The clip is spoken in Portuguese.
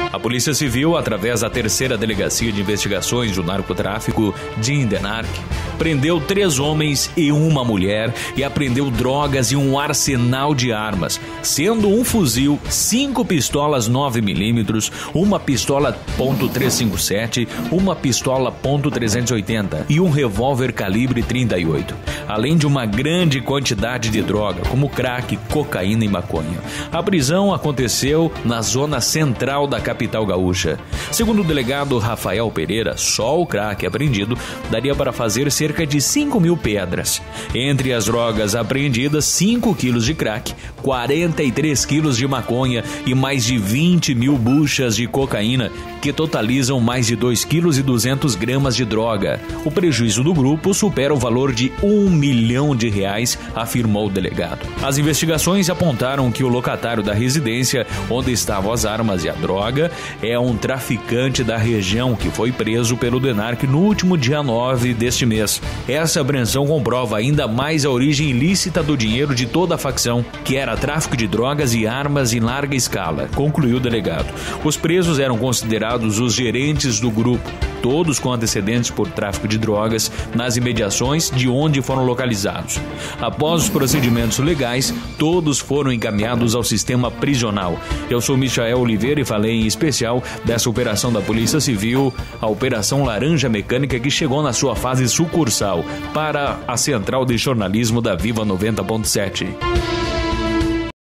A Polícia Civil, através da 3ª Delegacia de Investigações do Narcotráfico, DINDENARC, prendeu 3 homens e uma mulher e apreendeu drogas e um arsenal de armas, sendo um fuzil, 5 pistolas 9mm, uma pistola .357, uma pistola .380 e um revólver calibre 38, além de uma grande quantidade de droga, como crack, cocaína e maconha. A prisão aconteceu na zona central da capital gaúcha. Segundo o delegado Rafael Pereira, só o crack apreendido daria para fazer cerca de 5.000 pedras. Entre as drogas apreendidas, 5 quilos de crack, 43 quilos de maconha e mais de 20.000 buchas de cocaína, que totalizam mais de 2,2 kg de droga. O prejuízo do grupo supera o valor de R$1 milhão, afirmou o delegado. As investigações apontaram que o locatário da residência onde estavam as armas e a droga é um traficante da região que foi preso pelo DENARC no último dia 9 deste mês. Essa apreensão comprova ainda mais a origem ilícita do dinheiro de toda a facção, que era tráfico de drogas e armas em larga escala, concluiu o delegado. Os presos eram considerados os gerentes do grupo, todos com antecedentes por tráfico de drogas nas imediações de onde foram localizados. Após os procedimentos legais, todos foram encaminhados ao sistema prisional. Eu sou Michael Oliveira e falei em especial dessa operação da Polícia Civil, a Operação Laranja Mecânica, que chegou na sua fase sucursal para a Central de Jornalismo da Viva 90.7.